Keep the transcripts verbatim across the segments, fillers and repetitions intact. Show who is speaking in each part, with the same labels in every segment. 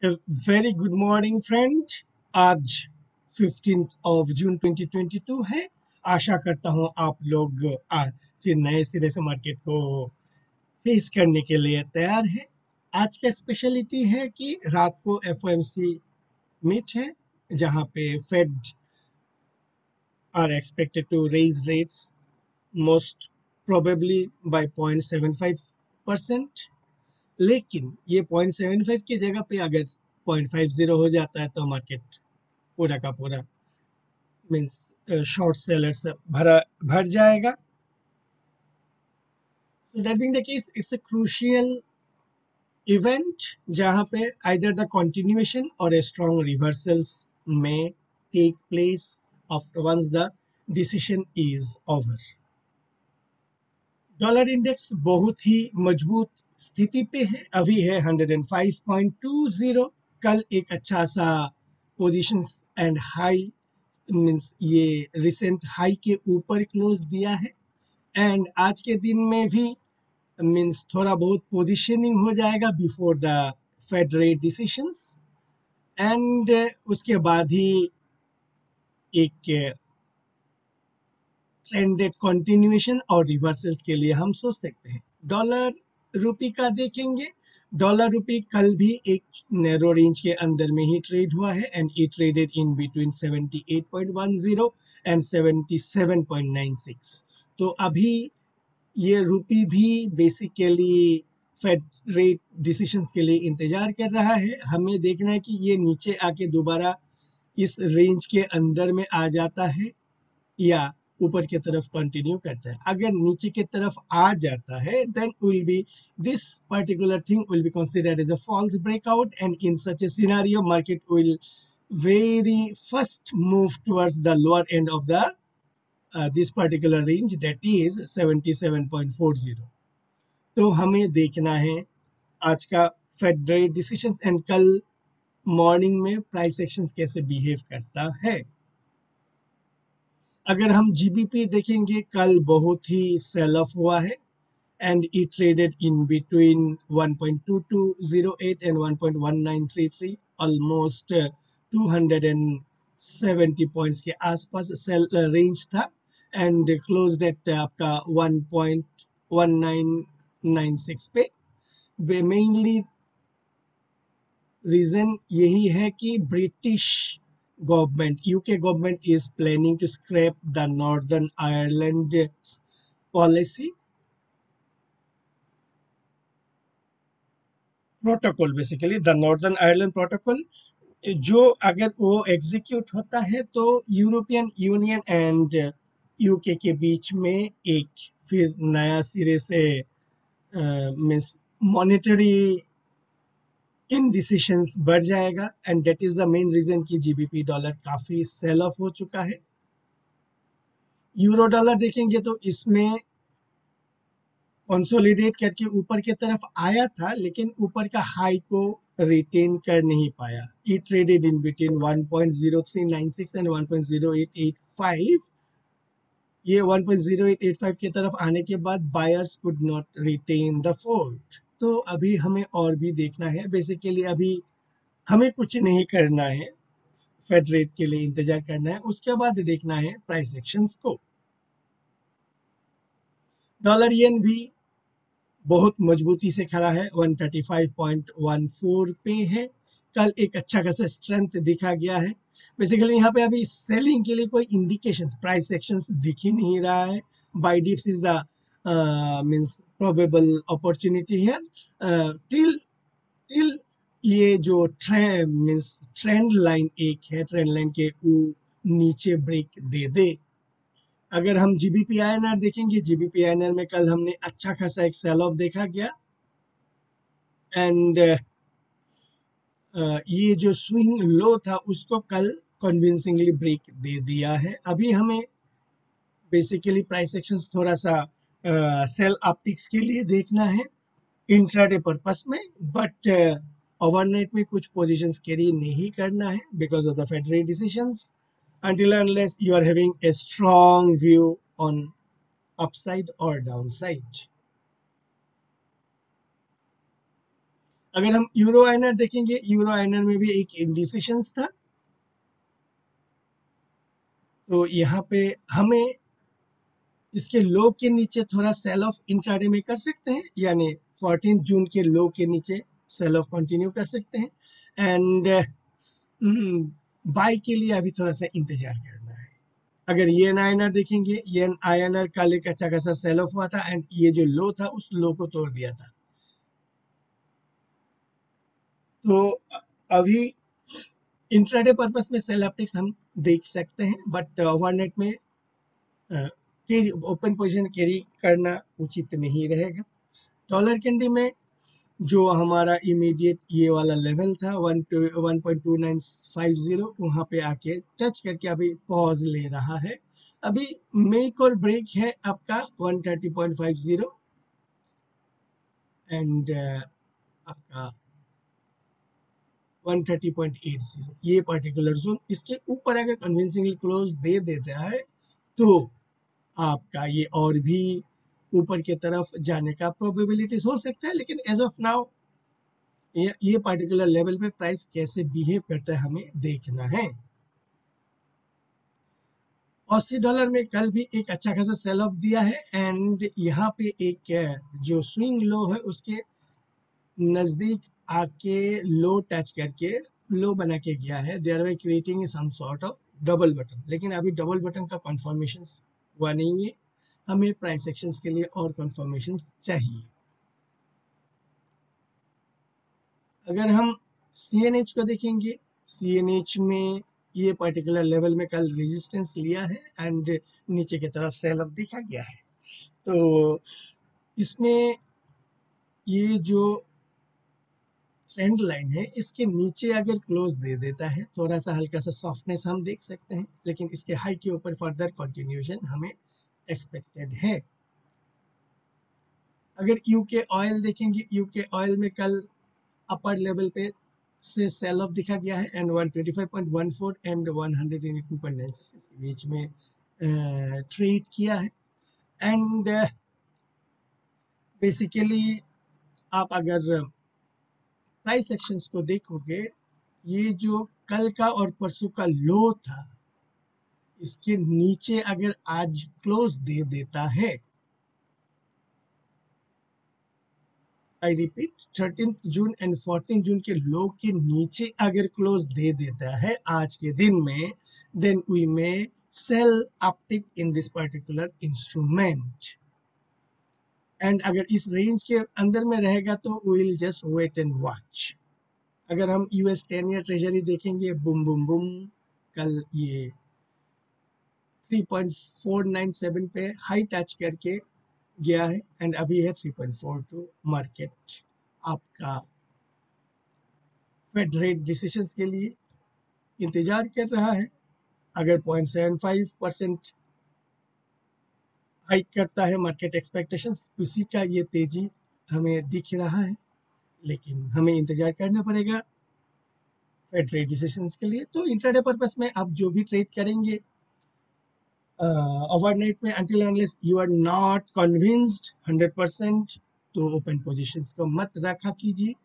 Speaker 1: Very good morning friend. आज fifteenth of June twenty twenty two है। आशा करता हूँ आप लोग आज फिर नए सिरे से मार्केट को फेस करने के लिए तैयार है। आज का स्पेशलिटी है कि रात को F O M C meet है, जहाँ पे Fed are expected to raise rates most probably by point seven five percent. लेकिन ये पॉइंट सेवन फाइव की जगह पे अगर पॉइंट फाइव जीरो हो जाता है तो मार्केट पूरा का पूरा मीन्स शॉर्ट सेलर से भरा भर जाएगा। So that being the case, it's a crucial event जहाँ पे either the continuation or a strong reversals may take place after once the decision is over. Dollar index बहुत ही मजबूत स्थिति पे है, अभी है one oh five point two zero. कल एक अच्छा सा पोजीशंस एंड हाई मीन्स ये रिसेंट हाई के ऊपर क्लोज दिया है, एंड आज के दिन में भी मीन्स थोड़ा बहुत पोजीशनिंग हो जाएगा before the Fed rate decisions, and उसके बाद ही एक ट्रेंडेड कंटिन्यूएशन और रिवर्सल्स के लिए हम सोच सकते हैं। डॉलर रुपी का देखेंगे, डॉलर रुपी कल भी एक नैरो रेंज के अंदर में ही ट्रेड हुआ है, and it traded in between seventy eight point one zero and seventy seven point nine six. तो अभी ये रुपी भी बेसिकली फेड रेट डिसीजंस के लिए इंतजार कर रहा है। हमें देखना है कि ये नीचे आके दोबारा इस रेंज के अंदर में आ जाता है या ऊपर की तरफ कंटिन्यू करता है। अगर नीचे की तरफ आ जाता है then will be this particular thing will be considered as a false breakout, and in such a scenario market will very first move towards the lower end of the this particular range that is seventy seven point four zero. तो हमें देखना है आज का Fed rate decisions and कल morning में price actions कैसे behave करता है। अगर हम जीबीपी देखेंगे, कल बहुत ही सेल ऑफ हुआ है, and it traded in between one point two two zero eight and one point one nine three three, almost two hundred seventy points के आसपास सेल रेंज था, एंड क्लोज्ड एट आपका one point one nine nine six पे। Mainly reason यही है कि British government, U K government is planning to scrap the Northern Ireland policy protocol, basically the Northern Ireland protocol, जो अगर वो execute होता है तो यूरोपियन यूनियन एंड यूके के बीच में एक फिर नया सिरे से मीन्स मॉनेटरी इन डिसीशंस बढ़ जाएगा, and that is the main reason कि जीबीपी डॉलर काफी सेल ऑफ हो चुका है। यूरो डॉलर देखेंगे तो इसमें कंसोलिडेट करके ऊपर की तरफ आया था, लेकिन ऊपर का हाई को रिटेन कर नहीं पाया। It traded in between one point zero three nine six and one point zero eight eight five. ये one point zero eight eight five की तरफ आने के बाद buyers could not retain the fort. तो अभी हमें और भी देखना है। बेसिकली अभी हमें कुछ नहीं करना है, फेड रेट के लिए इंतजार करना है, उसके बाद देखना है प्राइस एक्शंस को। डॉलर येन भी बहुत मजबूती से खड़ा है, one thirty five point one four पे है। कल एक अच्छा खासा स्ट्रेंथ दिखा गया है। बेसिकली यहाँ पे अभी सेलिंग के लिए कोई इंडिकेशंस प्राइस एक्शंस दिख ही नहीं रहा है। Buy dips is the means probable opportunity है टिल टिल ये जो ट्रेंड मींस ट्रेंड लाइन एक है, ट्रेंड लाइन के वो नीचे ब्रेक दे दे। अगर हम जीबीपी आईएनआर देखेंगे, जीबीपी आईएनआर में कल हमने अच्छा खासा एक सेल ऑफ देखा गया, एंड uh, uh, ये जो स्विंग लो था उसको कल कन्विंसिंगली ब्रेक दे दिया है। अभी हमें बेसिकली प्राइस एक्शंस थोड़ा सा सेल अपटिक्स के लिए देखना है इंट्राडे पर्पस में, बट ओवरनाइट में कुछ पोजीशंस कैरी नहीं करना है because of the Fed rate decisions until unless you are having a strong view on upside or downside. अगर हम यूरो आईएनआर देखेंगे, यूरो आईएनआर में भी एक इंडिसिशंस था, तो यहाँ पे हमें इसके लो के नीचे थोड़ा सेल ऑफ इंट्राडे में कर सकते हैं, यानी फोर्टीन जून के लो के नीचे सेल ऑफ कंटिन्यू कर सकते हैं, एंड बाय के लिए अभी थोड़ा सा इंतजार करना है। अगर येन आईएनआर देखेंगे, येन आईएनआर कल एक अच्छा खासा सेल ऑफ हुआ था एंड ये जो लो था उस लो को तोड़ दिया था, तो अभी इंट्राडे पर्पस में सेल ऑप्टिक्स हम देख सकते हैं, बट ओवरनाइट में कैरी ओपन पोजीशन कैरी करना उचित नहीं रहेगा। डॉलर कैंडी में जो हमारा इमीडिएट ये वाला लेवल था one point two nine five zero, वहां पे आके टच करके अभी पॉज ले रहा है। अभी मेक और ब्रेक है आपका one thirty point five zero and आपका one thirty point eight zero, ये पर्टिकुलर जोन। इसके ऊपर अगर कन्विंसिंगली क्लोज दे देता है तो आपका ये और भी ऊपर की तरफ जाने का प्रोबेबिलिटीज हो सकता है, लेकिन एज ऑफ नाउ ये, ये पर्टिकुलर लेवल पे प्राइस कैसे बिहेव करता है हमें देखना है। अस्सी डॉलर में कल भी एक अच्छा खासा सेल ऑफ दिया है एंड यहाँ पे एक जो स्विंग लो है उसके नजदीक आके लो टच करके लो बना के गया है, thereby creating some sort of double button, लेकिन अभी डबल बटन का कंफर्मेशन हुआ नहीं है, हमें प्राइस एक्शंस के लिए और कंफर्मेशन चाहिए। अगर हम सी एन एच को देखेंगे, सी एन एच में ये पर्टिकुलर लेवल में कल रेजिस्टेंस लिया है एंड नीचे की तरफ सेल ऑफ देखा गया है, तो इसमें ये जो ट्रेंड लाइन है इसके नीचे अगर क्लोज दे देता है थोड़ा सा हल्का सा सॉफ्टनेस हम देख सकते हैं, लेकिन इसके हाई के ऊपर फर्दर कंटिन्यूएशन हमें एक्सपेक्टेड है। अगर यूके ऑयल देखेंगे, यूके ऑयल में कल अपर लेवल पे से सेल ऑफ दिखा गया है and one twenty five point one four and one eighteen point nine six के बीच में ट्रेड किया है एंड बेसिकली आप अगर प्राइस एक्शंस को देखोगे, ये जो कल का और परसों का लो था इसके नीचे अगर आज क्लोज दे देता है, I repeat thirteen June and fourteen June के लो के नीचे अगर क्लोज दे देता है आज के दिन में, then we may sell uptick in this particular instrument and अगर इस रेंज के अंदर में रहेगा तो we will just wait and watch. अगर हम यूएस टेन ईयर ट्रेजरी देखेंगे, बुम बुम बुम कल ये three point four nine seven पे हाई टच करके गया है एंड अभी है three point four two. Market आपका फेड रेट डिसीजंस के लिए इंतजार कर रहा है, अगर zero point seven five percent hike करता है मार्केट एक्सपेक्टेशंस, उसी का ये तेजी हमें दिख रहा है, लेकिन हमें इंतजार करना पड़ेगा फेड रेट डिसीजंस के लिए। तो इंट्राडे पर्पस में आप जो भी ट्रेड करेंगे ओवरनाइट uh, में until unless you are not convinced hundred percent तो ओपन पोजीशंस को मत रखा कीजिए।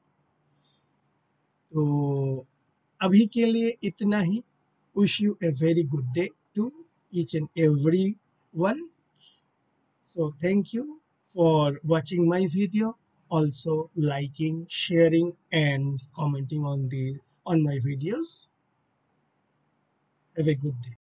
Speaker 1: तो अभी के लिए इतना ही। Wish you a very good day to each and every one. So thank you for watching my video, also liking, sharing and commenting on the on my videos. Have a good day.